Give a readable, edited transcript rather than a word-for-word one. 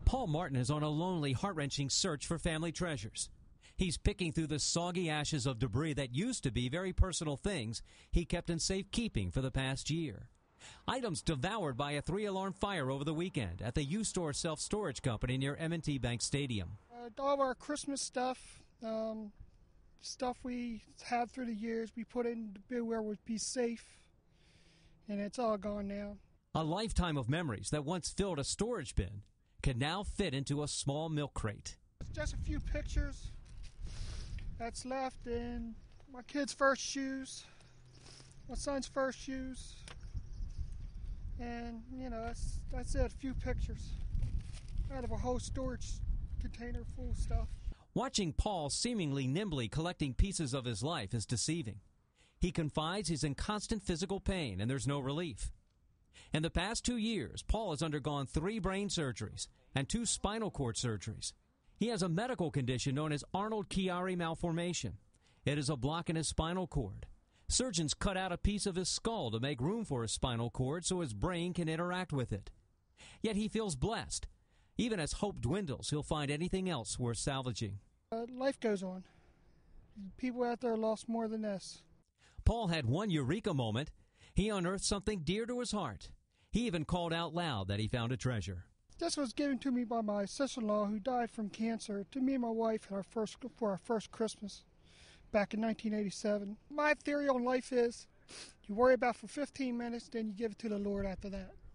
Paul Martin is on a lonely, heart-wrenching search for family treasures. He's picking through the soggy ashes of debris that used to be very personal things he kept in safekeeping for the past year. Items devoured by a 3-alarm fire over the weekend at the U-Store self-storage company near M&T Bank Stadium. All of our Christmas stuff, stuff we had through the years, we put in to be where it would be safe, and it's all gone now. A lifetime of memories that once filled a storage bin can now fit into a small milk crate. It's just a few pictures that's left, and my kid's first shoes, my son's first shoes, and that's it, a few pictures out of a whole storage container full of stuff. Watching Paul seemingly nimbly collecting pieces of his life is deceiving. He confides he's in constant physical pain and there's no relief. In the past 2 years, Paul has undergone 3 brain surgeries and 2 spinal cord surgeries. He has a medical condition known as Arnold-Chiari malformation. It is a block in his spinal cord. Surgeons cut out a piece of his skull to make room for his spinal cord so his brain can interact with it. Yet he feels blessed. Even as hope dwindles, he'll find anything else worth salvaging. Life goes on. People out there lost more than this. Paul had one eureka moment. He unearthed something dear to his heart. He even called out loud that he found a treasure. This was given to me by my sister-in-law who died from cancer to me and my wife for our first Christmas back in 1987. My theory on life is you worry about for 15 minutes, then you give it to the Lord after that.